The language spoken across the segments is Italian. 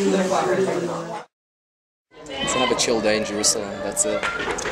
It's another chill day in Jerusalem, that's it.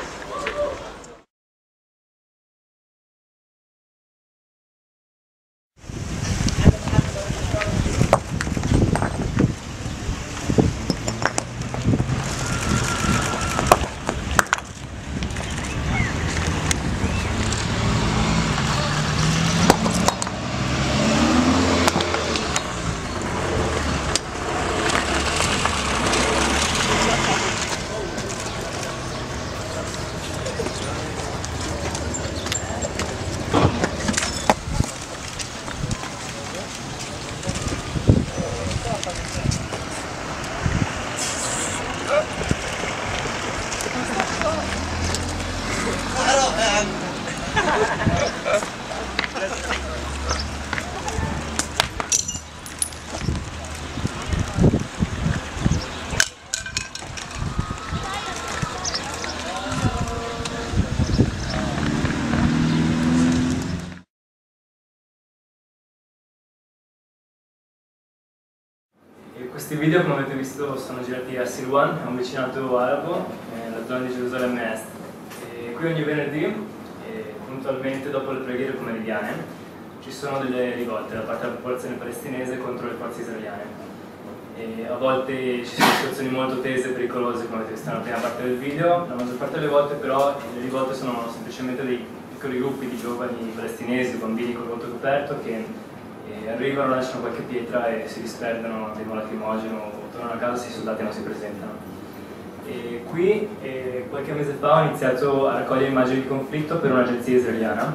Questi video, come avete visto, sono girati a Silwan, è un vicinato arabo, nella zona di Gerusalemme Est. E qui ogni venerdì, puntualmente dopo le preghiere pomeridiane, ci sono delle rivolte da parte della popolazione palestinese contro le forze israeliane. E a volte ci sono situazioni molto tese e pericolose, come avete visto nella prima parte del video. La maggior parte delle volte però le rivolte sono semplicemente dei piccoli gruppi di giovani palestinesi, bambini col volto coperto, che arrivano, lasciano qualche pietra e si disperdono, bevono lacrimogeno o tornano a casa se i soldati non si presentano. E qui qualche mese fa ho iniziato a raccogliere immagini di conflitto per un'agenzia israeliana,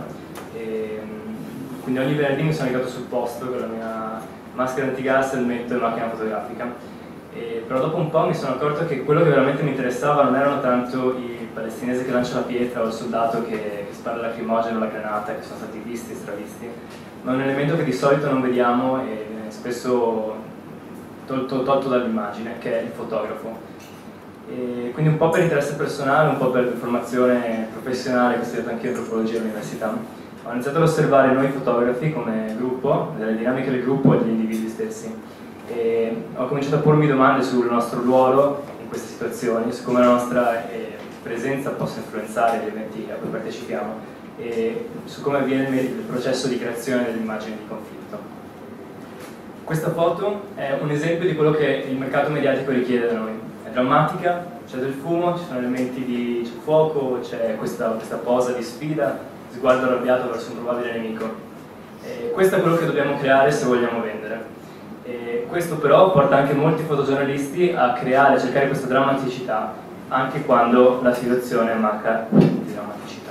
quindi ogni venerdì mi sono recato sul posto con la mia maschera antigas, elmetto e macchina fotografica. Però dopo un po' mi sono accorto che quello che veramente mi interessava non erano tanto i palestinesi che lanciano la pietra o il soldato che spara il lacrimogeno o la granata, che sono stati visti e stravisti, ma un elemento che di solito non vediamo e viene spesso tolto dall'immagine, che è il fotografo. E quindi un po' per interesse personale, un po' per formazione professionale che ho studiato anche in antropologia all'università, ho iniziato ad osservare noi fotografi come gruppo, delle dinamiche del gruppo e degli individui stessi. E ho cominciato a pormi domande sul nostro ruolo in queste situazioni, su come la nostra presenza possa influenzare gli eventi a cui partecipiamo e su come avviene il processo di creazione delle immagini di conflitto. Questa foto è un esempio di quello che il mercato mediatico richiede da noi. È drammatica, c'è del fumo, ci sono elementi di fuoco, c'è questa posa di sfida, sguardo arrabbiato verso un probabile nemico. E questo è quello che dobbiamo creare se vogliamo vendere. E questo però porta anche molti fotogiornalisti a cercare questa drammaticità, anche quando la situazione manca di drammaticità.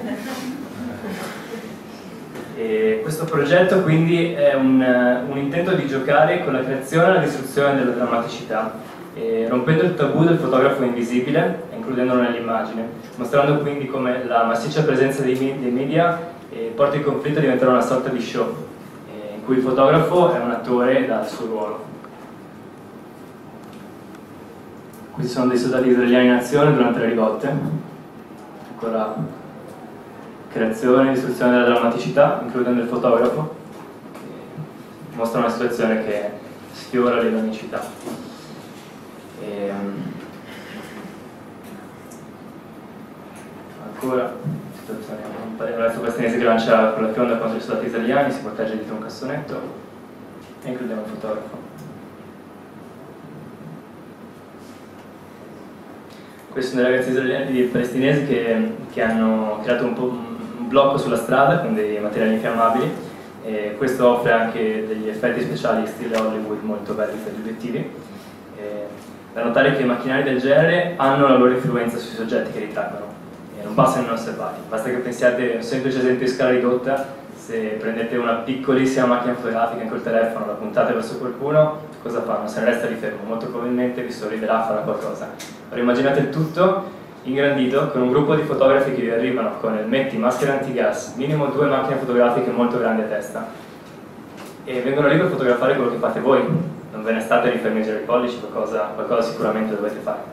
E questo progetto quindi è un intento di giocare con la creazione e la distruzione della drammaticità, rompendo il tabù del fotografo invisibile e includendolo nell'immagine, mostrando quindi come la massiccia presenza dei media porta il conflitto a diventare una sorta di show, in cui il fotografo è un attore dal suo ruolo. Questi sono dei soldati israeliani in azione durante le rivolte. Ancora creazione e distruzione della drammaticità, includendo il fotografo, che mostra una situazione che sfiora l'ironicità. Ancora situazione, un ragazzo palestinese che lancia con la fionda contro i soldati italiani, si protegge dietro un cassonetto e includiamo il fotografo. Questi sono dei ragazzi israeliani palestinesi che hanno creato un blocco sulla strada con dei materiali infiammabili, e questo offre anche degli effetti speciali stile Hollywood molto belli per gli obiettivi. Da notare che macchinari del genere hanno la loro influenza sui soggetti che ritrattano e non passano inosservati. Basta che pensiate a un semplice esempio di scala ridotta: se prendete una piccolissima macchina fotografica in col telefono, la puntate verso qualcuno, cosa fanno? Se ne resta di fermo, molto probabilmente vi sorriderà a fare qualcosa. Ora immaginate il tutto ingrandito con un gruppo di fotografi che vi arrivano con elmetti, maschere antigas, minimo 2 macchine fotografiche molto grandi a testa, e vengono lì per fotografare quello che fate voi. Non ve ne state lì fermi a girare i pollici, qualcosa sicuramente dovete fare.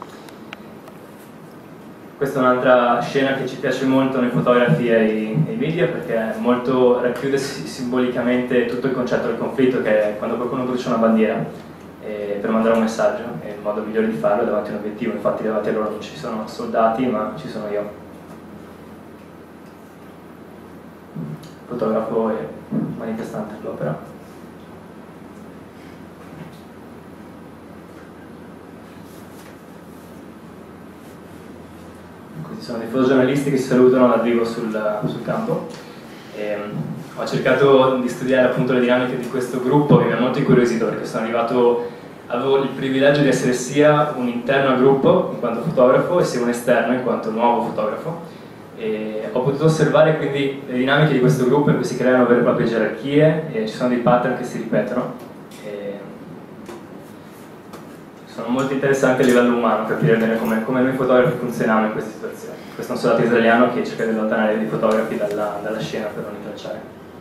Questa è un'altra scena che ci piace molto nei fotografi e ai media, perché racchiude simbolicamente tutto il concetto del conflitto, che è quando qualcuno brucia una bandiera. per mandare un messaggio, e il modo migliore di farlo è davanti a un obiettivo. Infatti davanti a loro non ci sono soldati, ma ci sono io, fotografo e manifestante all'opera. Questi sono dei fotogiornalisti che si salutano all'arrivo sul campo. Ho cercato di studiare appunto le dinamiche di questo gruppo, che mi ha molto incuriosito perché avevo il privilegio di essere sia un interno al gruppo in quanto fotografo e sia un esterno in quanto nuovo fotografo. E ho potuto osservare quindi le dinamiche di questo gruppo in cui si creano vere e proprie gerarchie e ci sono dei pattern che si ripetono. Sono molto interessanti a livello umano capire bene come noi fotografi funzioniamo in queste situazioni. Questo è un soldato israeliano che cerca di allontanare i fotografi dalla scena per non intralciare.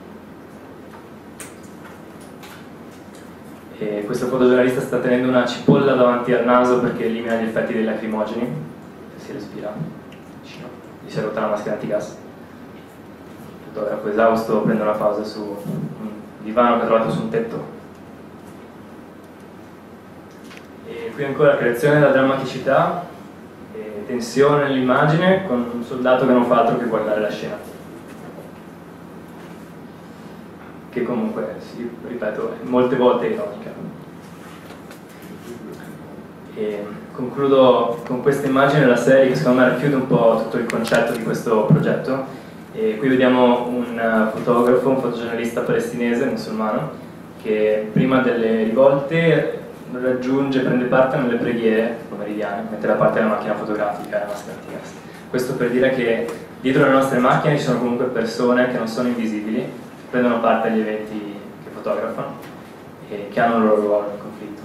E questo fotogiornalista sta tenendo una cipolla davanti al naso perché elimina gli effetti dei lacrimogeni, se si respira vicino, gli si è rotta la maschera antigas. Il fotografo esausto prende una pausa su un divano che ha trovato su un tetto. E qui ancora creazione della drammaticità e tensione nell'immagine con un soldato che non fa altro che guardare la scena, che comunque, ripeto, molte volte è ironica. E concludo con questa immagine della serie che secondo me racchiude un po' tutto il concetto di questo progetto. E qui vediamo un fotografo, un fotogiornalista palestinese, musulmano, che prima delle rivolte prende parte nelle preghiere pomeridiane, mette da parte la macchina fotografica e la maschera antigas. Questo per dire che dietro le nostre macchine ci sono comunque persone che non sono invisibili, prendono parte agli eventi che fotografano e che hanno il loro ruolo nel conflitto.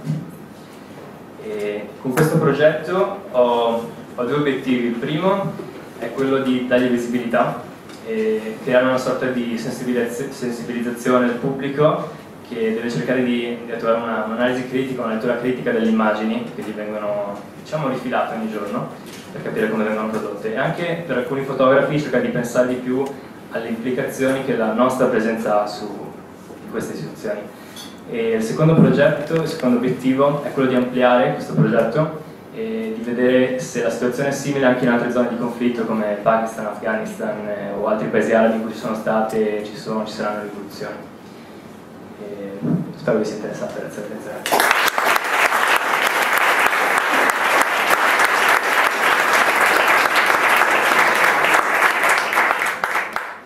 E con questo progetto ho due obiettivi. Il primo è quello di dargli visibilità e creare una sorta di sensibilizzazione del pubblico che deve cercare di attuare un'analisi critica, una lettura critica delle immagini che gli vengono, diciamo, rifilate ogni giorno per capire come vengono prodotte, e anche per alcuni fotografi cercare di pensare di più alle implicazioni che la nostra presenza ha in queste istituzioni. E il secondo obiettivo è quello di ampliare questo progetto e di vedere se la situazione è simile anche in altre zone di conflitto come Pakistan, Afghanistan o altri paesi arabi in cui ci sono state e ci saranno rivoluzioni. Spero vi sia interessante. Grazie.